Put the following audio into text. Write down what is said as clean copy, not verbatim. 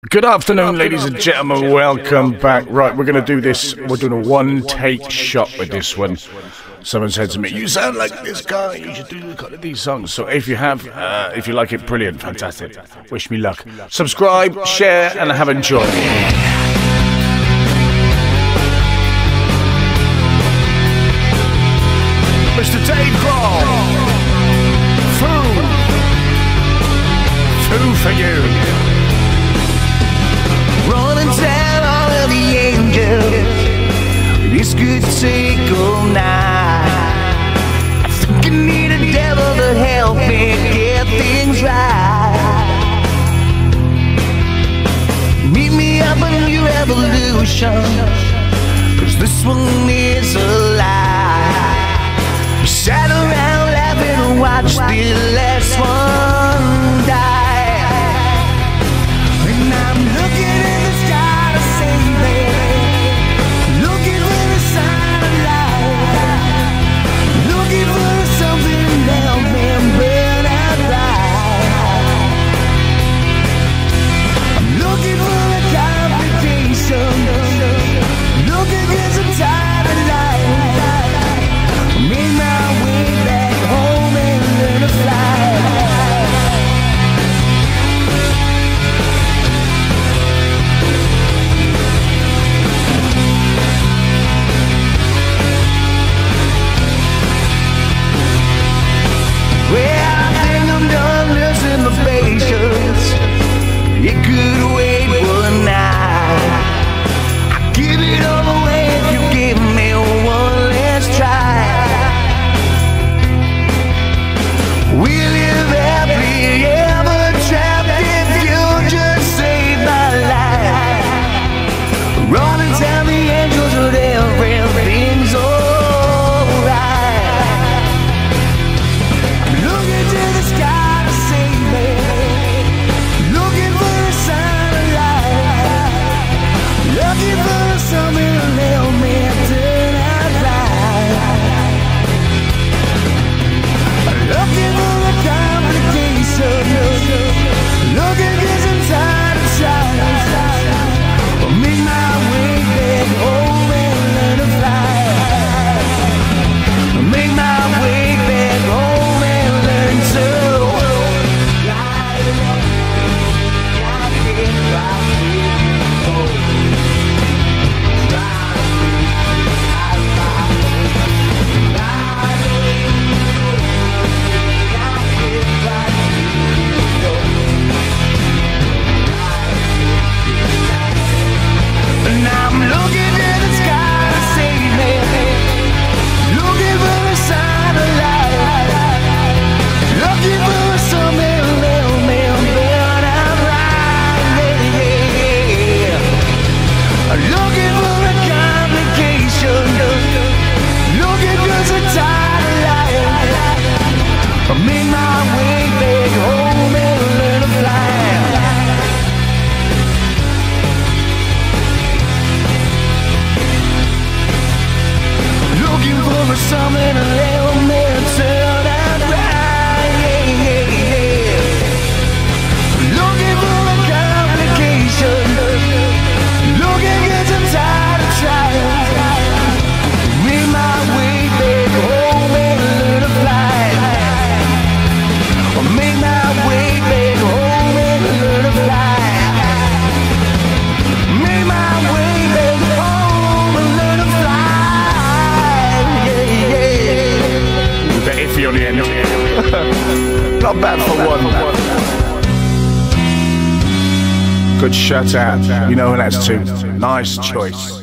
Good afternoon, ladies and gentlemen. Welcome back. Right, we're going to do this. We're doing a one-take shot with this one. Someone said to me, "You sound like this guy. You should do kind of these songs." So if you have, if you like it, brilliant, fantastic. Wish me luck. Subscribe, share, and have enjoy. Mr. Dave Grohl. Foo for you. Running down all of the angels, it's good to take all night. I think I need a devil to help me get things right. Meet me up a new revolution, 'cause this one is a lie. We sat around laughing and watched the last one die. And I'm looking at the sky to save me, looking for a sign of life, looking for something to help me burn out right. I'm looking for a complication, looking for some time of life. Make my way back home and learn to fly. It could wait one night. I'd give it all away if you give me one last try. We live happy ever trapped if you just save my life. Running down the angels with everything's alright. Looking to the sky to save me, looking for a sign of life, looking for something to help me turn out right. Looking for a complication, looking for some time to try. Make my way back home and learn to fly. Make my way back home and learn to fly. And I'm looking to the sky to save me, looking for a sign of life, looking for something to help me burn out right. Yeah. Looking for a complication, looking for some time of life. I make my way back home and learn to fly. Looking for something to help me turn out right. Yeah. Looking for a complication, looking for some time to try. Make my way back home and learn to fly. Make my way back home and learn to fly. Make my way back home and learn to fly. Yeah. The iffy on the end. Not bad for one. Good shout out. You know who that's to. Nice choice.